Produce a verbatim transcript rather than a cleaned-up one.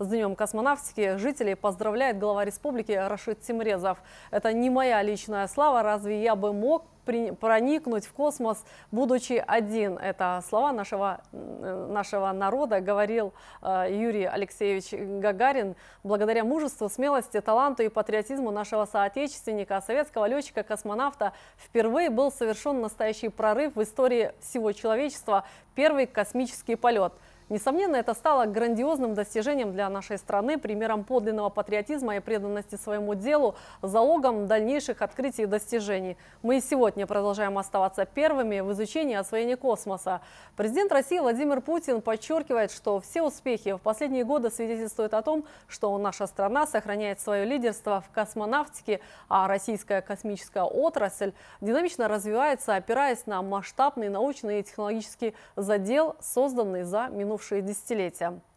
С Днем космонавтики жителей поздравляет глава республики Рашид Тимрезов. Это не моя личная слава, разве я бы мог проникнуть в космос, будучи один. Это слова нашего, нашего народа говорил Юрий Алексеевич Гагарин. Благодаря мужеству, смелости, таланту и патриотизму нашего соотечественника, советского летчика-космонавта, впервые был совершен настоящий прорыв в истории всего человечества – первый космический полет. Несомненно, это стало грандиозным достижением для нашей страны, примером подлинного патриотизма и преданности своему делу, залогом дальнейших открытий и достижений. Мы и сегодня продолжаем оставаться первыми в изучении и освоении космоса. Президент России Владимир Путин подчеркивает, что все успехи в последние годы свидетельствуют о том, что наша страна сохраняет свое лидерство в космонавтике, а российская космическая отрасль динамично развивается, опираясь на масштабный научный и технологический задел, созданный за минувшие десятилетия.